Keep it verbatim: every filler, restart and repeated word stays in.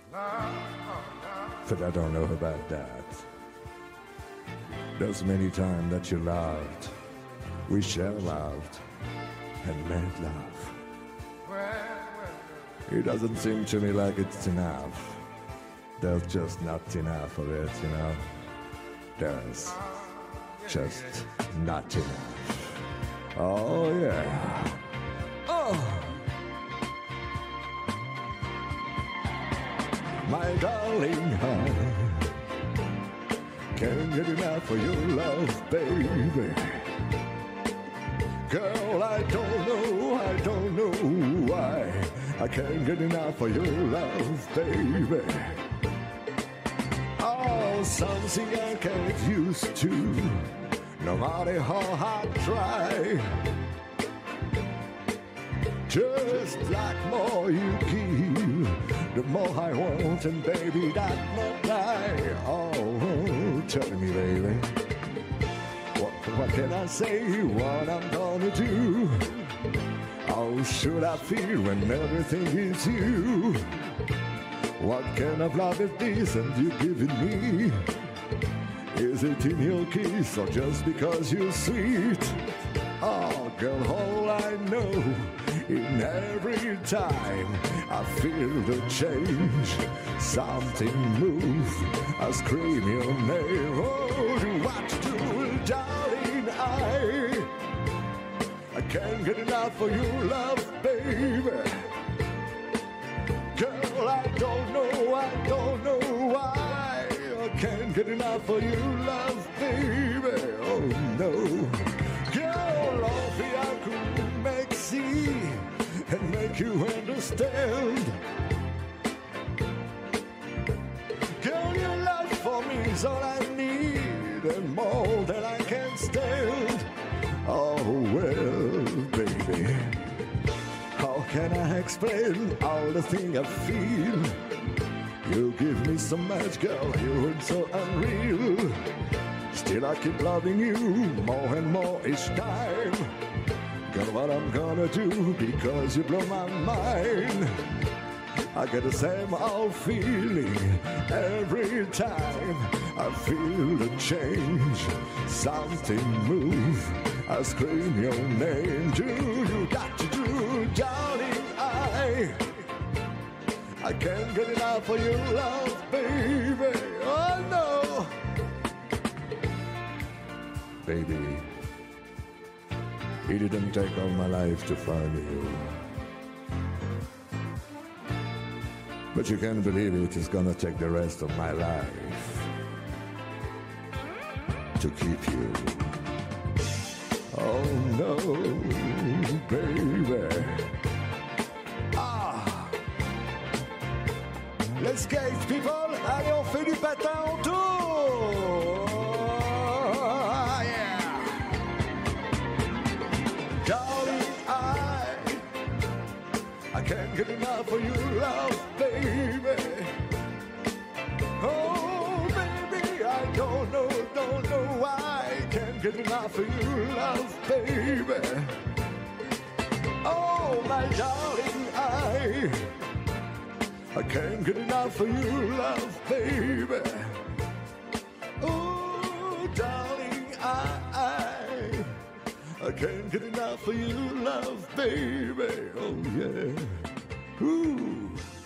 But I don't know about that. Those many times that you loved, we share loved and made love. It doesn't seem to me like it's enough. There's just not enough of it, you know. There's just not enough. Oh yeah. Oh, my darling, I can't get enough of your love, baby. Girl, I don't know, I don't know why I can't get enough of your love, baby. Oh, something I can't used to, no matter how I try. Just like more you give, the more I want, and baby, that not die. Oh, tell me, baby, what, what can I say, what I'm gonna do? How should I feel when everything is you? What kind of love is this and you giving me? Is it in your kiss or just because you're sweet? Oh, girl, all I know, in every time I feel the change, something move, I scream your name. Oh, what to do, darling, I I can't get enough of your love, baby. Girl, I don't know, I don't know why I can't get enough of your love, baby. Oh no. Girl, if I could make see and make you understand. Girl, your love for me is all I need and more than I can stand. Oh well, baby, how can I explain all the things I feel? You give me so much, girl, you're so unreal. Still I keep loving you more and more each time. Girl, what I'm gonna do, because you blow my mind. I get the same old feeling every time I feel the change, something move, I scream your name. Do you got to do, darling, I I can't get enough of your love, baby. Oh no. Baby, it didn't take all my life to find you. But you can't believe it, it's gonna take the rest of my life to keep you. Oh no, baby. Ah, let's skate, people. Allez, on fait du patin en tour. Ah, yeah. Darling, I I can't get enough of your love, baby. Oh, baby, I don't know, don't know why I can't get enough of your love, baby. Oh, my darling, I I can't get enough of your love, baby. Oh, darling, I I, I can't get enough of your love, baby. Oh, yeah. Ooh.